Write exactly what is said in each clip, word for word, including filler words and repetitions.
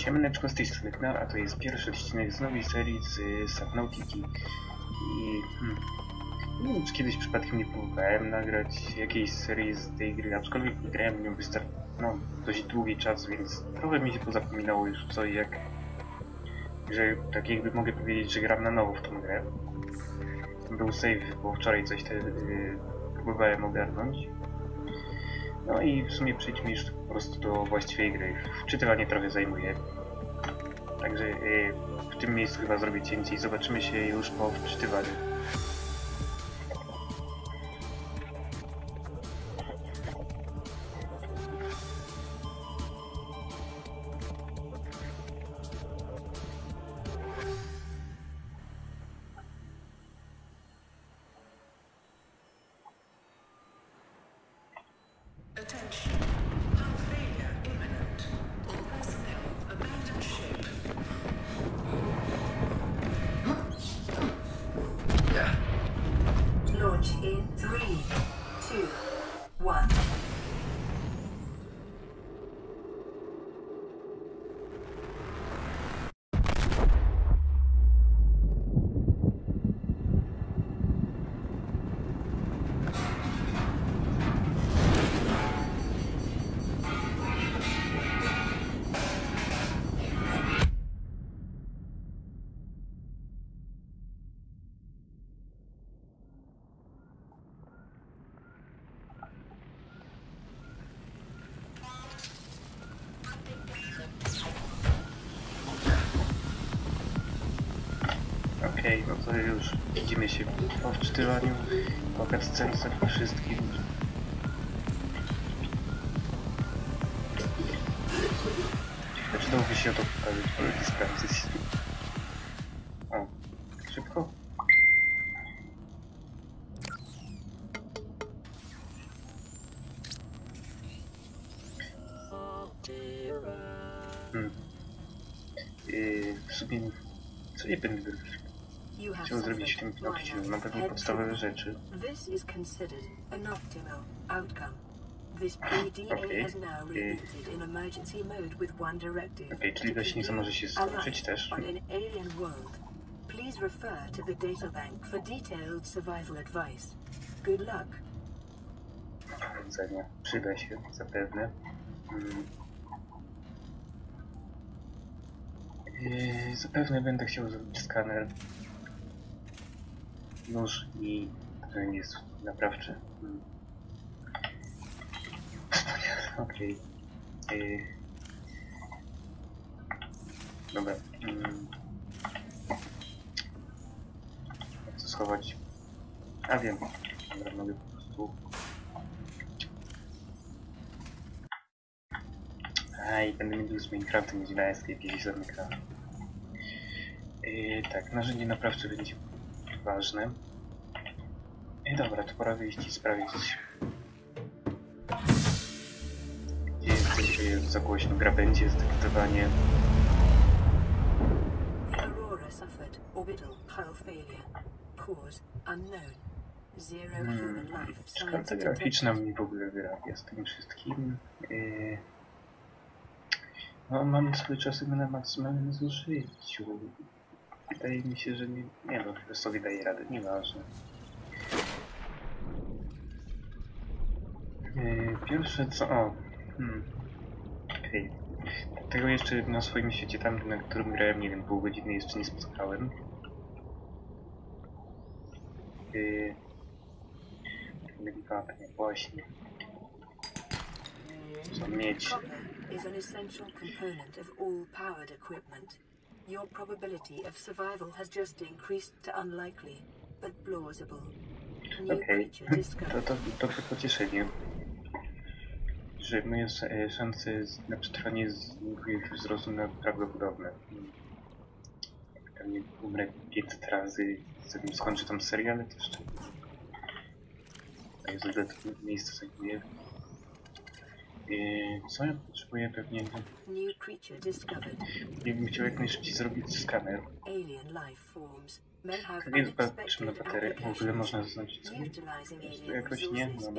Siemaneczko, z tej strony Knal, a to jest pierwszy odcinek z nowej serii z Subnautiki. I hmm, nie wiem, czy kiedyś przypadkiem nie próbowałem nagrać jakiejś serii z tej gry, aczkolwiek nie grałem w nią wystarczy, no, dość długi czas, więc trochę mi się pozapominało już co i jak. Że tak jakby mogę powiedzieć, że gram na nowo w tą grę. Był save, bo wczoraj coś te, yy, próbowałem ogarnąć. No i w sumie przejdźmy już po prostu do właściwej gry. Wczytywanie trochę zajmuje. Także yy, w tym miejscu chyba zrobię cięcie i zobaczymy się już po wczytywaniu. Okej, okay, no to już widzimy się po wczytywaniu, po cutscence wszystkim. Znaczy dałoby się o to pokazać, ale nie sprawdzić. O, szybko? Hmm. Yy, w sumie co nie będę robić? Chciał zrobić w tym odcinku na pewno podstawowe rzeczy. Okej, okay. okay, czyli gaśnica może się skończyć też. Powodzenia, przyda się zapewne. Hmm. Yy, zapewne będę chciał zrobić skaner. Nóż i ten jest naprawczy. Hmm. Okej. Okay. Yy. Dobra. Hmm. Jak to schować? A wiem. Dobra, mogę po prostu... A i będę miał z Minecraftem, gdzie na escape i zamykam. Yy, tak, narzędzie naprawcze będzie ważne. I dobra, to pora wyjść i sprawdzić. Gdzie jesteś, jest za głośno, gra będzie zdecydowanie. Hmm, karta graficzna mi w ogóle wyrabia z tym wszystkim. Yy, no, mam swój czas na maksymalnym zużyciu. Wydaje mi się, że nie, nie no, chyba sobie daje radę, nieważne. Yy, pierwsze co... O, hmm. Okej. Okay. Tego jeszcze na swoim świecie tam, na którym grałem, nie wiem, pół godziny jeszcze nie spotkałem. Yy... Delikatnie, właśnie. Co mieć? Your probability of survival has just increased to unlikely, but plausible. Okej, okay. to, to, to pocieszenie, że moje szanse na przetrwanie znikły wzrosły na prawdopodobne. Pewnie umrę pięćset razy, zanim skończę tą serię, ale też to jest dodatkowe miejsce zajmuje. Co ja potrzebuję pewnie? Jakbym chciał jak najszybciej zrobić skaner. Więc patrzmy na baterię. W ogóle można zaznaczyć sobie? Jakoś nie? Dobra.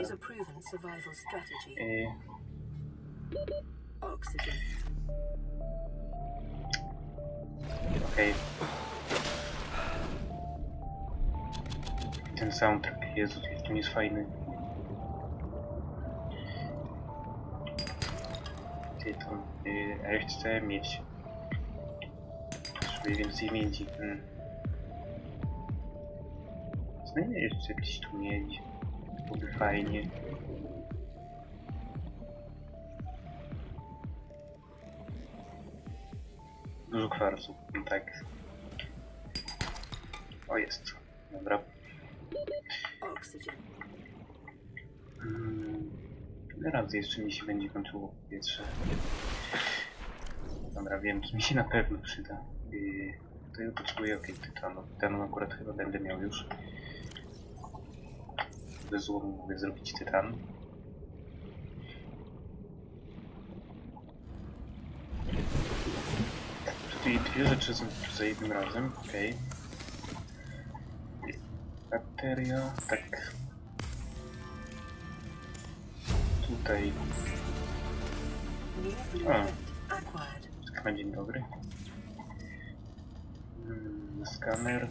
Yy. Okej. Ten soundtrack, Jezu, to jest fajny. Ty to, yy, a ja chcę mieć. Potrzebuję więcej miedzi. Hmm. Znajdę jeszcze gdzieś tu miedź. Byłoby fajnie. Dużo kwarcu, no tak. O, jest. Dobra. Hmm. Raz jeszcze mi się będzie kończyło powietrze. Dobra, wiem, to mi się na pewno przyda. Yy, to ja potrzebuję okej, okay, tytanu. Tytanu akurat chyba będę miał już. Bez złomu mogę zrobić tytan. Tutaj dwie rzeczy są za jednym razem, okej. Okay. Bateria, tak. Tutaj. A. Tak, dzień dobry. Hmm, skaner.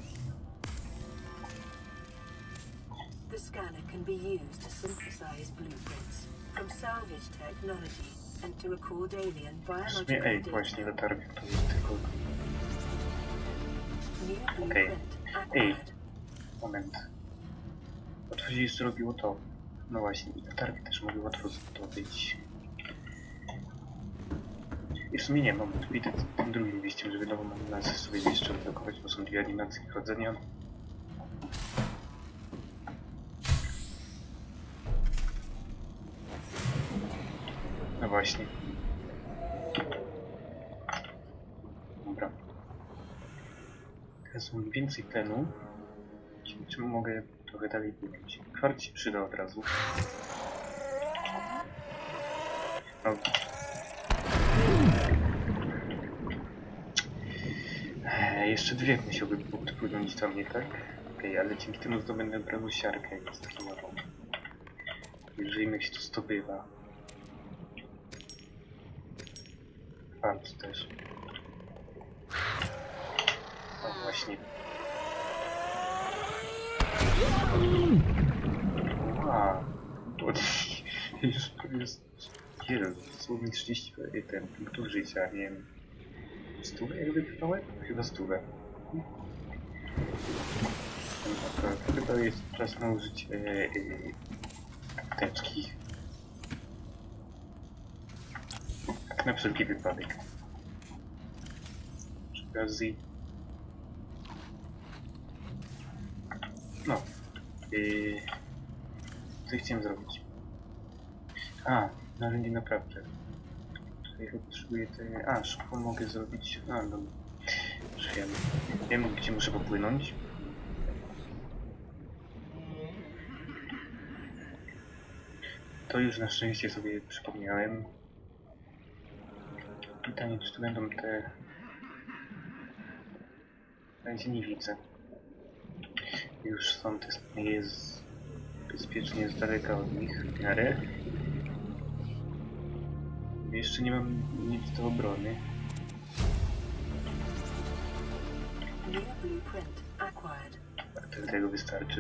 The scanner can be used to synthesize blueprints from salvage technology and to record alien biological Ej, właśnie latarka to jest tylko... Okej. Okay. Ej, moment. Łatwo się jeszcze robiło to. No właśnie, i latarki też mogły łatwo zdobyć. I w sumie nie, mam tu widzę tym drugim wyjściem, żeby nową animację sobie jeszcze odblokować, bo są dwie animacje chodzenia. No właśnie. Dobra. Teraz mam więcej tlenu. Czy mogę trochę dalej płynąć? Kwarc się przyda od razu. No. Eee, jeszcze dwie musiałby podpłynąć tam, nie tak? Okej, okay, ale dzięki temu zdobędę od razu siarkę ekstremalną. Jeżeli mi się to zdobywa. Kwarc też. O, właśnie. Aha, to już jest jeden, słownie trzydzieści jeden punktów życia, nie wiem. Stówę jak wypytałem? Chyba stówę. Dobra, chyba jest czas na użycie e, e, apteczki. Tak na wszelki wypadek. Przy okazji. No. Yy, co chciałem zrobić? A, narzędzie naprawdę. Tutaj potrzebuję te... A, szybko mogę zrobić... A, no. Wiem. Wiem, gdzie muszę popłynąć. To już na szczęście sobie przypomniałem. Pytanie, czy to będą te... Na razie nie widzę. Już są te... jest... bezpiecznie z daleka od nich w miarę. Jeszcze nie mam nic do obrony. Tak, to tego wystarczy.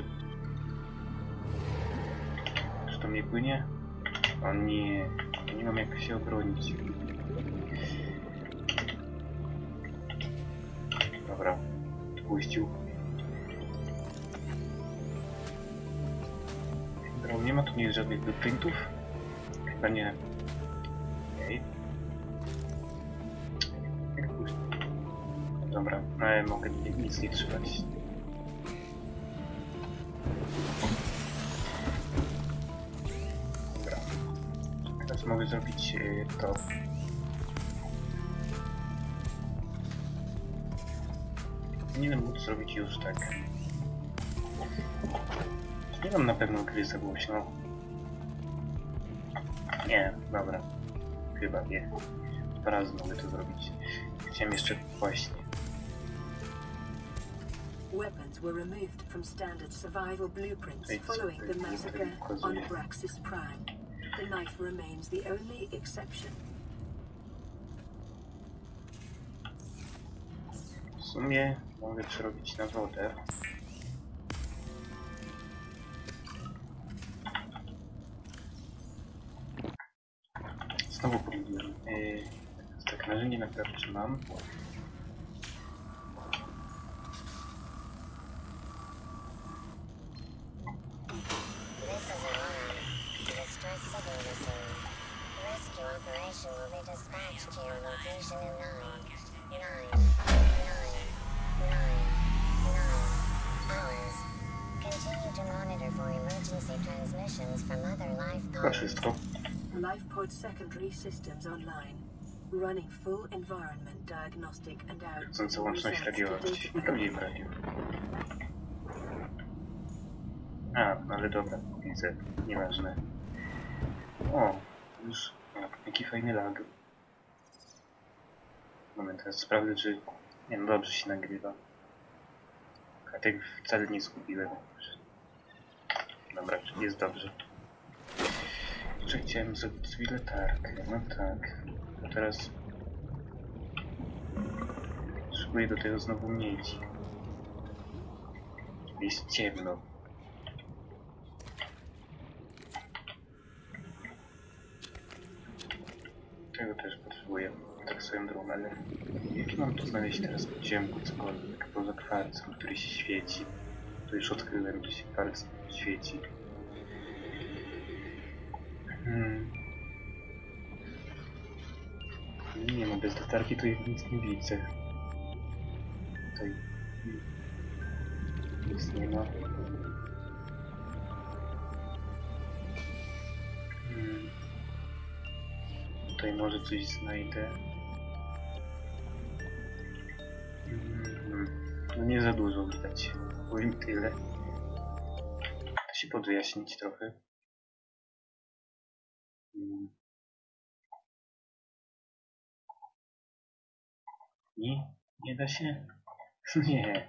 Czy to mnie płynie? O nie, nie mam jak się obronić. Dobra, puścił. Dobra, nie ma tu nic żadnych blueprintów? Chyba nie. Okej. Jak puścił? Dobra, ale mogę nic nie trzymać. Dobra. Teraz mogę zrobić yy, to. Powinienem móc zrobić już tak. Nie mam na pewno gry za głośno. Nie, dobra. Chyba nie. Dwa razy mogę to zrobić. Chciałem jeszcze właśnie. Weapons were removed from standard survival blueprints following the massacre on Abraxas Prime. The knife remains the only exception. sumie mogę przerobić na wodę. Znowu pogubiłem. Yy, tak, narzędzie naprawcze mam. Chyba wszystko. LifePod secondary systems online. Running full environment diagnostic and out. Chcąca łączność radiowość. Prawie w radiu. A, ale dobra, widzę. Nieważne. O, już. O, jaki fajny lag. Moment, teraz sprawdzę, czy... Nie, no dobrze się nagrywa. A tak wcale nie zgubiłem. Dobra, jest dobrze. Jeszcze chciałem zrobić sobie latarkę. No tak. A teraz... Potrzebuję do tego znowu miedzi. Jest ciemno. Tego też potrzebuję. Tak swoją drogą, ale... Jak mam tu znaleźć teraz po ciemku cokolwiek poza kwarcem, który się świeci? To już odkryłem, że się kwarc świeci. Hmm. Nie no, bez latarki to nic nie widzę. Tutaj nic nie ma. Hmm. Tutaj może coś znajdę. Hmm. No nie za dużo widać. Powiem tyle. Da się podjaśnić trochę. Hmm. Nie? Nie da się? Nie.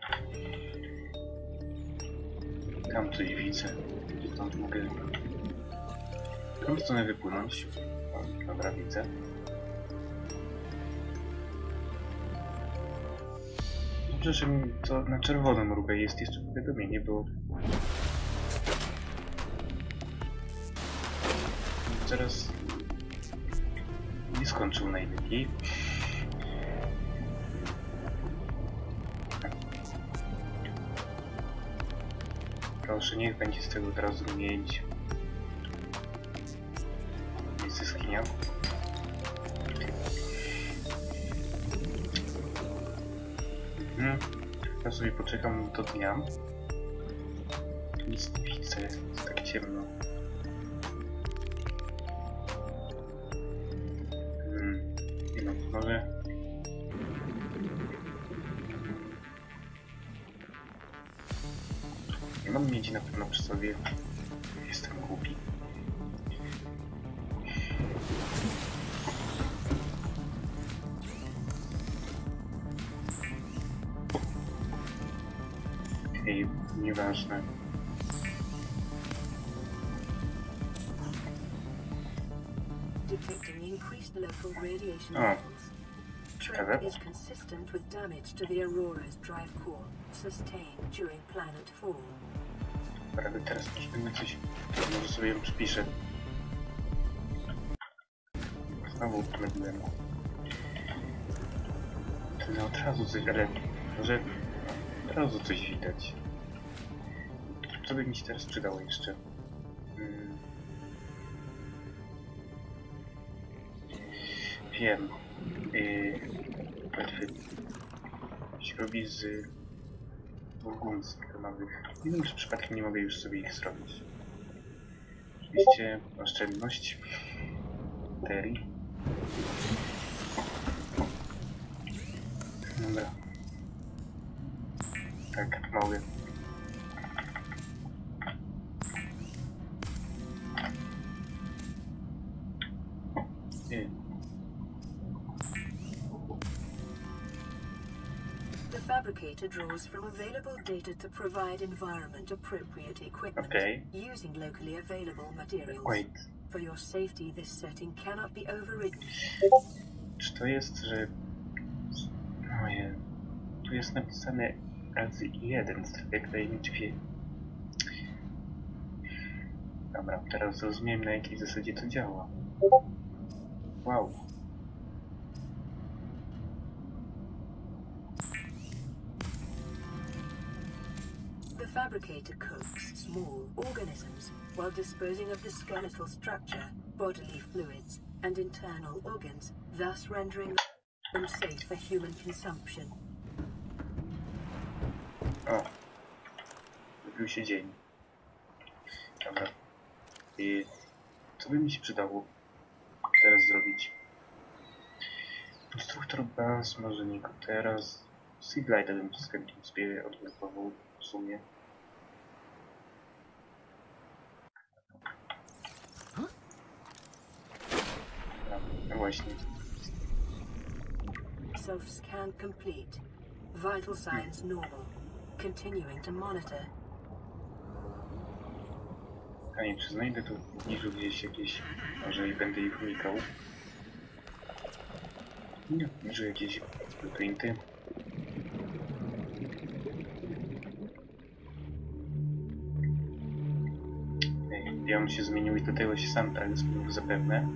Tam coś widzę. Stąd mogę... Tam stronę wypłynąć. O, dobra, widzę. Dobrze, że mi to na czerwono mruga jest jeszcze powiadomienie, bo... Zaraz... Nie skończył najlepiej. Proszę, niech będzie z tego teraz rumienić. Jest zyskinia. Mhm. Ja sobie poczekam do dnia. Nic nie widzę, jest tak ciemno. Hmm. Nie no, może... Nie mam miedzi na pewno przy sobie. Jestem głupi. Ej, nieważne. Detecting increased local radiation O, levels. ciekawe. Trend is consistent with damage to the Aurora's drive core sustained during planet fall. Prawie teraz będę coś... Może sobie ją przypiszę. Znowu pomyliłem. To nie od razu coś, ale... Może... Od razu coś widać. Co by mi się teraz przydało jeszcze? Hmm. Wiem. Yy, łatwy. Się robi z burgundzkowych. Nie wiem, czy przypadkiem nie mogę już sobie ich zrobić. Oczywiście oszczędność baterii. Dobra. Tak, mogę. Nie. The fabricator draws from available data to provide environment-appropriate equipment Okay. using locally available materials. Wait. For your safety, this setting cannot be overridden. Czy to jest, że... Moje... tu jest napisane razy jeden, strefek tajemniczy wie. Dobra, teraz zrozumiem, na jakiej zasadzie to działa. Wow. The fabricator cooks small organisms while disposing of the skeletal structure, bodily fluids, and internal organs, thus rendering them safe for human consumption. O. Zrobił się dzień. Dobra. I co by mi się przydało teraz zrobić? Konstruktor baz, może nie teraz. Seaglide bym z chętnie sobie odblokował w sumie. No właśnie. Self-scan complete. Vital signs normal. Continuing to monitor. A nie, czy znajdę tu w pobliżu gdzieś jakieś... Może i będę ich unikał. Nie, może jakieś blueprinty. Ja on się zmienił i do tego się sam tak zmienił zapewne.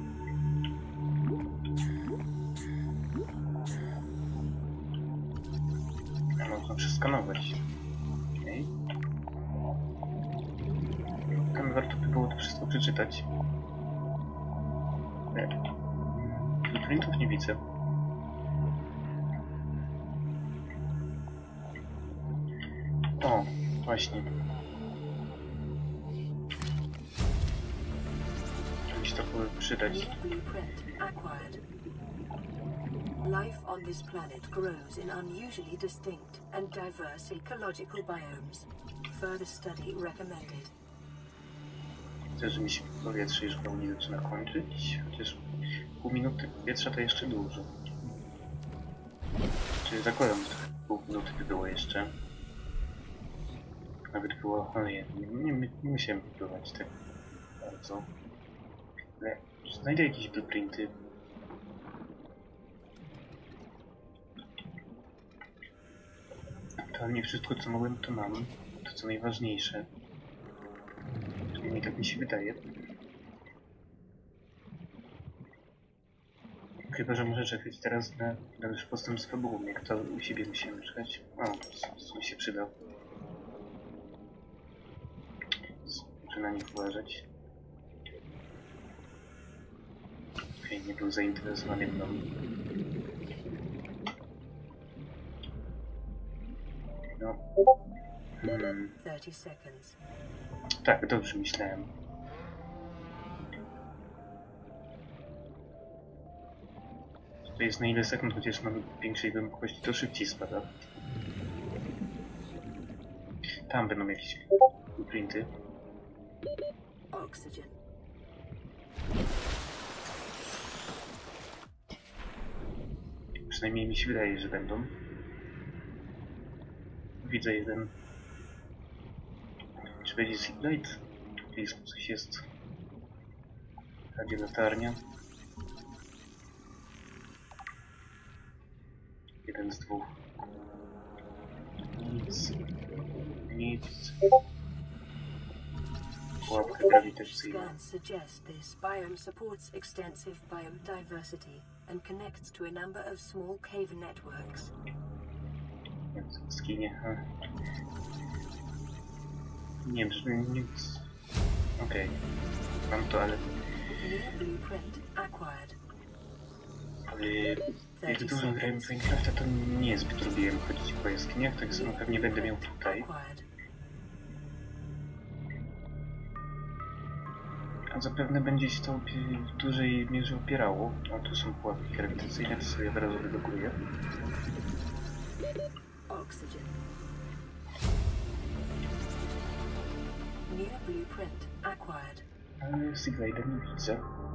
A można przeskanować. Okay. Tam warto by było to wszystko przeczytać. Blueprintów nie widzę. O, właśnie. Musi to przydać. Life on this planet grows in unusually distinct and diverse ecological biomes. Further study recommended. Chcę, że mi się powietrze już pełni zaczyna kończyć, chociaż pół minuty powietrza to jeszcze dużo. Czyli zakładam, że pół minuty by było jeszcze. Nawet było, ale nie, nie, nie, nie musiałem wypływać tak bardzo. Ale znajdę jakieś blueprinty. To nie wszystko co mogłem to mam, to co najważniejsze. Przynajmniej tak mi się wydaje. Chyba, że muszę czekać teraz na dalszy postęp z fabułą, jak to u siebie musimy czekać. O, to się przyda. Muszę na nich uważać. Okej, okay, nie był zainteresowany mną. No. Hmm. Tak, dobrze myślałem. To jest na ile sekund, chociaż mam większej głębokości, to szybciej spada. Tam będą jakieś blueprinty. Oxygen. Przynajmniej mi się wydaje, że będą. Widzę jeden. Czy będzie Seaglide? Blisko coś jest. Radzie latarnia. Jeden z dwóch. Nic. Nic. Pułapka grawitacyjna. Scans suggest this biome supports extensive biodiversity and connects to a number of small cave networks. Skinie. Nie wiem, że nic. Okej. Okay. Mam to, ale... Ale jak dużo grałem w Minecrafta, to niezbyt lubiłem chodzić po jaskiniach, tak samo pewnie będę miał tutaj. A zapewne będzie się to w dużej mierze opierało. O, tu są pułapki grawitacyjne, to sobie wyrazu wyloguję. Oxygen. New blueprint acquired. Ale Seaglide'a nie widzę.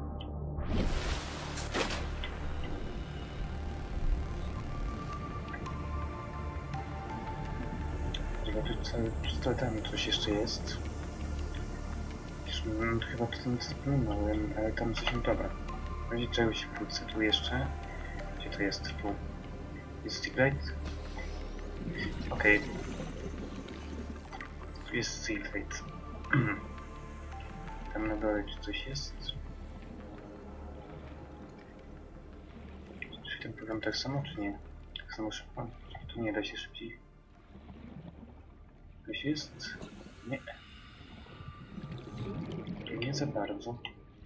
Zobaczyć cały pistoletami coś jeszcze jest. Hmm, chyba to nie zapomniałem, ale tam coś mi dobra. W razie czegoś wrócę tu jeszcze. Gdzie to jest? Tu jest Seaglide. Okej. Okay. Tu jest save rate. Tam na dole czy coś jest? Czy ten program tak samo, czy nie? Tak samo szybko? Tu nie da się szybciej. Coś jest? Nie. Nie za bardzo.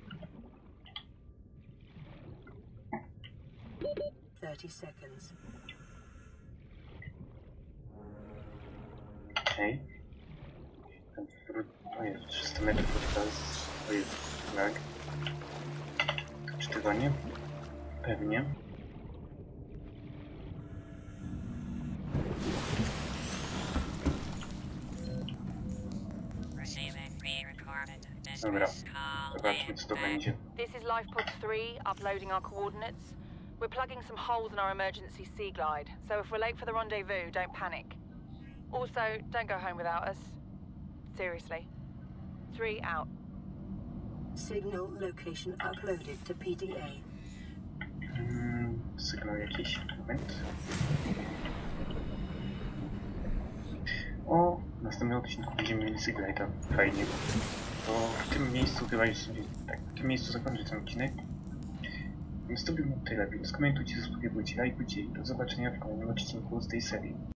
thirty seconds. Okej. Okay. O jest, trzysta metrów od teraz. To jest lag. Czytywanie? Pewnie. Dobra, zobaczmy co to będzie. This is LifePod three, uploading our coordinates. We're plugging some holes in our emergency sea glide, so if we're late for the rendezvous, don't panic. Also, don't go home without us. Seriously. Three out. Signal location uploaded to P D A. Hmm, sygnał jakiś, moment. O, w następnym odcinku będziemy mieli Seaglide'a. Fajnie. To w tym miejscu chyba już sobie, tak, w tym miejscu zakończę ten odcinek. Więc to by było tyle, więc komentujcie, subskrybujcie, lajkujcie i do zobaczenia w kolejnym odcinku z tej serii.